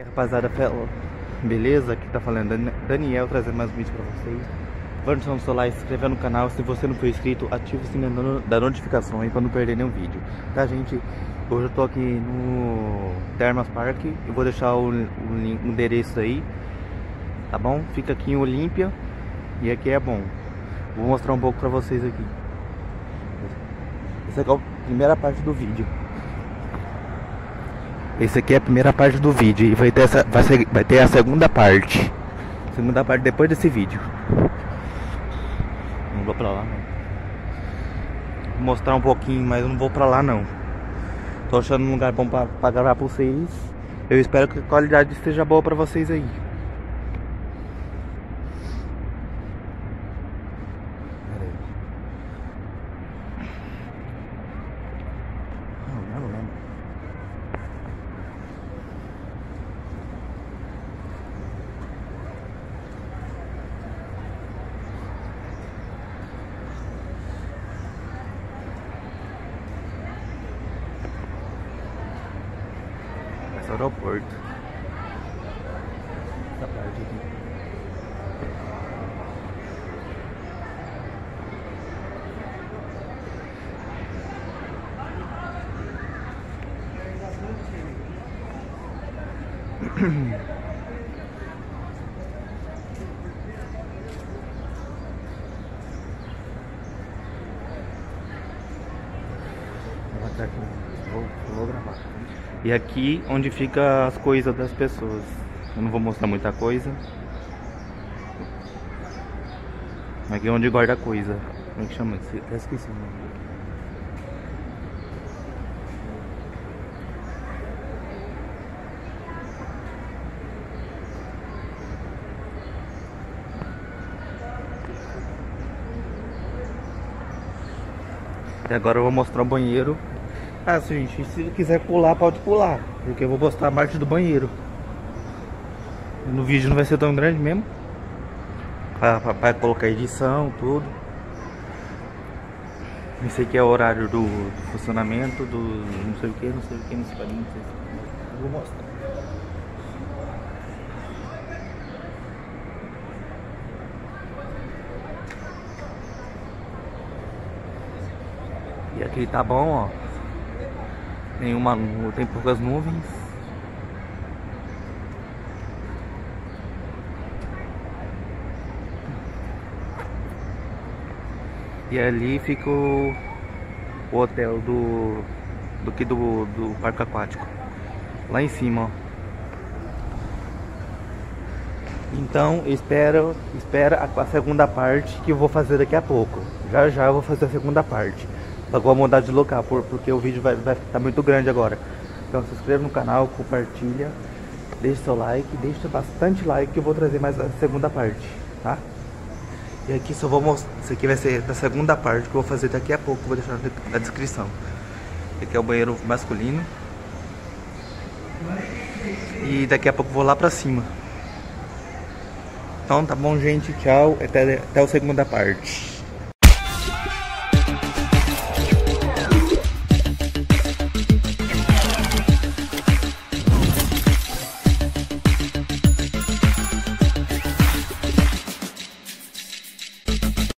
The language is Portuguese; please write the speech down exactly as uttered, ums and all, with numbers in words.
Rapaziada, beleza? Aqui tá falando Daniel, trazendo mais um vídeo pra vocês. Vamos deixar o seu like, se inscrever no canal. Se você não for inscrito, ative o sininho da notificação aí pra não perder nenhum vídeo. Tá, gente? Hoje eu tô aqui no Termas Park. Eu vou deixar o, o, link, o endereço aí, tá bom? Fica aqui em Olímpia. E aqui é bom. Vou mostrar um pouco pra vocês aqui. Essa aqui é a primeira parte do vídeo. Esse aqui é a primeira parte do vídeo e vai ter, essa, vai, ser, vai ter a segunda parte. Segunda parte depois desse vídeo. Não vou pra lá não. Vou mostrar um pouquinho, mas eu não vou pra lá não. Tô achando um lugar bom pra, pra gravar pra vocês. Eu espero que a qualidade esteja boa pra vocês aí. Aeroporto. Essa parte aqui. Vou, vou gravar. E aqui onde fica as coisas das pessoas. Eu não vou mostrar muita coisa. Aqui é onde guarda a coisa. Como é que chama isso? Até esqueci o nome. E agora eu vou mostrar o banheiro. Ah, gente, se quiser pular, pode pular, porque eu vou mostrar a parte do banheiro. No vídeo não vai ser tão grande mesmo, pra, pra, pra colocar edição, tudo. Esse aqui é o horário do, do funcionamento, do não sei o que, não sei o que, não sei o que, não sei o que. Eu vou mostrar. E aqui tá bom, ó. Tem, uma, tem poucas nuvens. E ali fica o, o hotel do do que do, do parque aquático. Lá em cima, ó. Então espera, espera a, a segunda parte que eu vou fazer daqui a pouco. Já já eu vou fazer a segunda parte. Só que eu vou mudar de local, porque o vídeo vai, vai ficar muito grande agora. Então se inscreva no canal, compartilha, deixa seu like, deixa bastante like que eu vou trazer mais a segunda parte, tá? E aqui só vou mostrar, isso aqui vai ser da segunda parte que eu vou fazer daqui a pouco, vou deixar na descrição. Aqui é o banheiro masculino. E daqui a pouco eu vou lá pra cima. Então tá bom, gente, tchau, até, até a segunda parte.